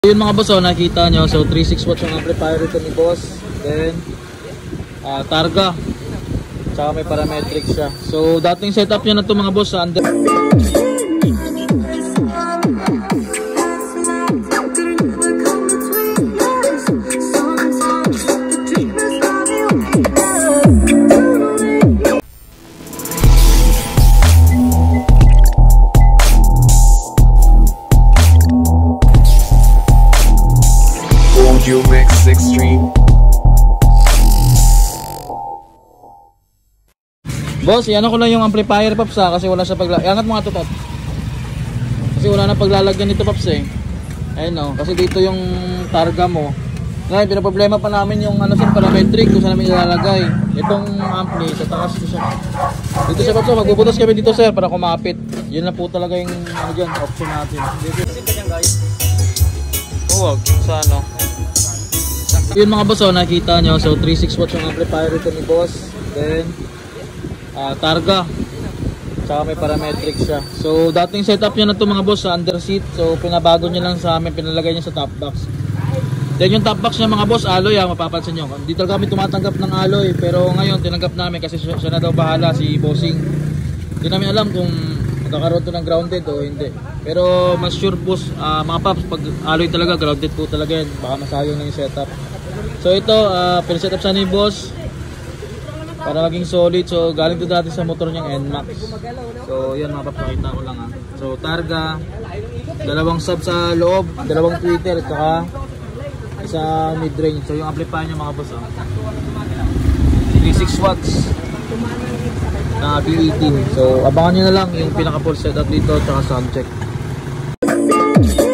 Yun mga boss, nakita nyo. So 36 watts yung amplifier ito ni boss. Then Targa, tsaka may parametric siya. So dating setup niya na ito mga boss sa under. Mix Extreme. Boss, iyan ko lang yung amplifier Paps kasi wala sa angat mo nga ito Paps. Kasi wala na paglalagyan nito Paps eh. Ayun o, kasi dito yung targa mo. Ngayon, pinaproblema pa namin yung ano sa parametric kung saan namin ilalagay. Itong ampli, sa taas ko siya. Dito siya Paps, magbubutas kami dito sir para kumapit. Yun na po talaga yung ano dyan, option natin. Dito ka dyan guys. Huwag, sa ano. Yun mga boss, nakita nyo. So 36 watts yung amplifier ito ni boss. Then Targa, tsaka may parametric siya. So dating setup niya na ito mga boss sa under seat. So pinabago niya lang sa amin, pinalagay niya sa top box. Then yung top box niya mga boss, alloy mapapansin nyo. Hindi talaga kami tumatanggap ng alloy, pero ngayon tinanggap namin kasi siya na daw bahala, si bossing. Hindi namin alam kung magkakaroon to ng grounded o hindi. Pero mas sure boss, mga paps, pag alloy talaga, grounded po talaga yan. Baka masayang na yung setup. So ito, pinasetup siya ni boss para maging solid. So galing to dati sa motor niyang NMAX. So yan mga papakita ko lang So Targa, dalawang sub sa loob, dalawang tweeter, at saka isa mid-range. So yung amplifier niya mga boss 36 watts na B18. So abangan nyo na lang yung pinaka full setup dito at saka sound check.